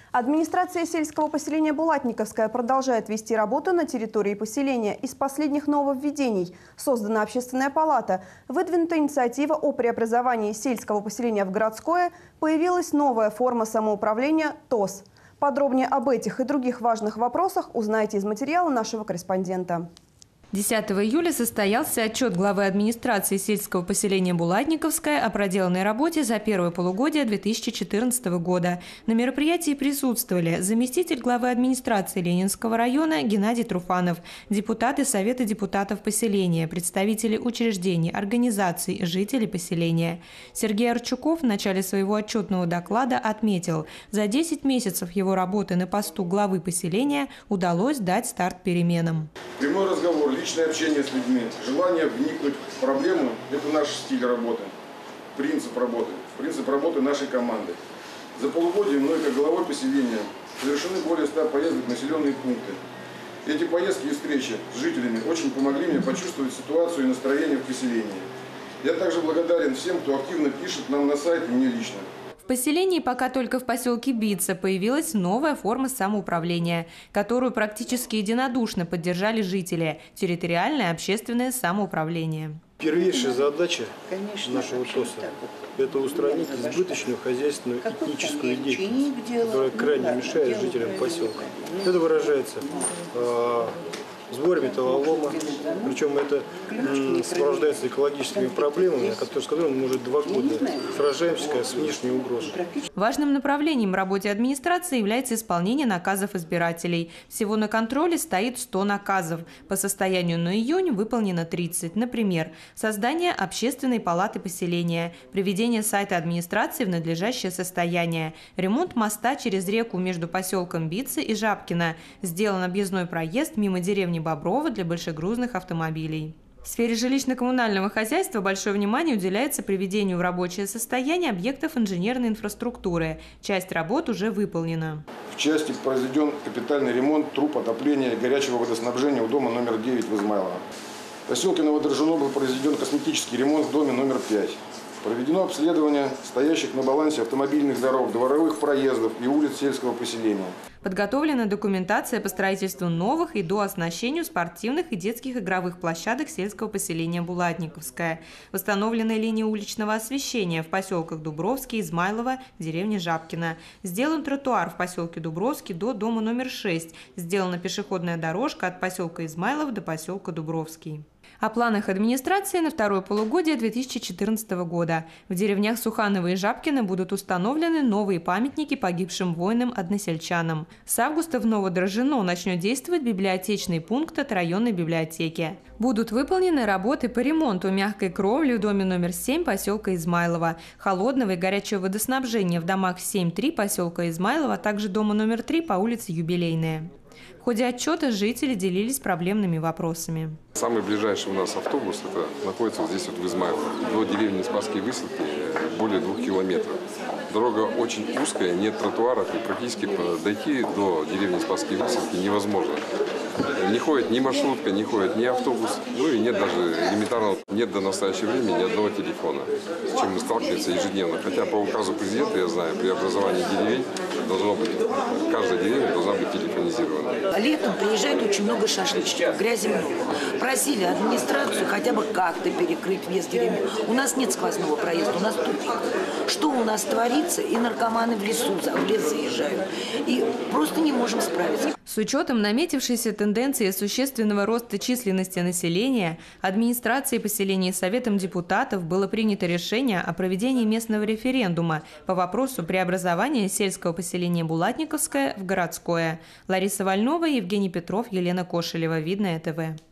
Администрация сельского поселения Булатниковская продолжает вести работу на территории поселения. Из последних нововведений создана общественная палата, выдвинута инициатива о преобразовании сельского поселения в городское, появилась новая форма самоуправления ТОС. Подробнее об этих и других важных вопросах узнаете из материала нашего корреспондента. 10 июля состоялся отчет главы администрации сельского поселения Булатниковская о проделанной работе за первое полугодие 2014 года. На мероприятии присутствовали заместитель главы администрации Ленинского района Геннадий Труфанов, депутаты Совета депутатов поселения, представители учреждений, организаций, жители поселения. Сергей Арчуков в начале своего отчетного доклада отметил, за 10 месяцев его работы на посту главы поселения удалось дать старт переменам. Прямой разговор, личное общение с людьми, желание вникнуть в проблему – это наш стиль работы, принцип работы нашей команды. За полугодие мной, как главой поселения, совершены более 100 поездок в населенные пункты. Эти поездки и встречи с жителями очень помогли мне почувствовать ситуацию и настроение в поселении. Я также благодарен всем, кто активно пишет нам на сайт и мне лично. В поселении пока только в поселке Бица появилась новая форма самоуправления, которую практически единодушно поддержали жители – территориальное общественное самоуправление. Первейшая задача нашего ТОСа – это устранить избыточную хозяйственную этническую деятельность, которая крайне мешает жителям поселка. Это выражается в сборе металлолома, причем это сопровождается экологическими проблемами, с которыми мы уже 2 года сражаемся с внешней угрозой. Важным направлением в работе администрации является исполнение наказов избирателей. Всего на контроле стоит 100 наказов. По состоянию на июнь выполнено 30. Например, создание общественной палаты поселения, приведение сайта администрации в надлежащее состояние, ремонт моста через реку между поселком Бица и Жабкино, сделан объездной проезд мимо деревни Боброва для большегрузных автомобилей. В сфере жилищно-коммунального хозяйства большое внимание уделяется приведению в рабочее состояние объектов инженерной инфраструктуры. Часть работ уже выполнена. В части произведен капитальный ремонт труб отопления и горячего водоснабжения у дома номер 9 в Измайлово. В поселке Новодрожжино был произведен косметический ремонт в доме номер 5. Проведено обследование стоящих на балансе автомобильных дорог, дворовых проездов и улиц сельского поселения. Подготовлена документация по строительству новых и дооснащению спортивных и детских игровых площадок сельского поселения Булатниковская. Восстановлены линии уличного освещения в поселках Дубровский, Измайлово, деревне Жабкино. Сделан тротуар в поселке Дубровский до дома номер 6. Сделана пешеходная дорожка от поселка Измайлов до поселка Дубровский. О планах администрации на второе полугодие 2014 года. В деревнях Суханово и Жабкино будут установлены новые памятники погибшим воинам-односельчанам. С августа в Новодрожжино начнет действовать библиотечный пункт от районной библиотеки. Будут выполнены работы по ремонту мягкой кровли в доме номер 7 поселка Измайлово, холодного и горячего водоснабжения в домах 7-3 поселка Измайлово, а также дома номер 3 по улице Юбилейная. В ходе отчета жители делились проблемными вопросами. Самый ближайший у нас автобус находится вот здесь, в Измайлово. До деревни Спасские Выселки более 2 километров. Дорога очень узкая, нет тротуаров, и практически дойти до деревни Спасские Выселки невозможно. Не ходит ни маршрутка, не ходит ни автобус, ну и нет даже элементарно, нет до настоящего времени ни одного телефона, с чем мы сталкиваемся ежедневно. Хотя по указу президента, я знаю, при образовании деревень должно быть, каждая деревня должна быть телефонизирована. Летом приезжает очень много шашлычников, грязи много. Просили администрацию хотя бы как-то перекрыть въезд в деревню. У нас нет сквозного проезда, у нас тупик. Что у нас творится? И наркоманы в лес заезжают. И просто не можем справиться. С учетом наметившейся тенденции существенного роста численности населения, администрацией поселения и Советом депутатов было принято решение о проведении местного референдума по вопросу преобразования сельского поселения Булатниковское в городское. Лариса Вольнова, Евгений Петров, Елена Кошелева. Видное ТВ.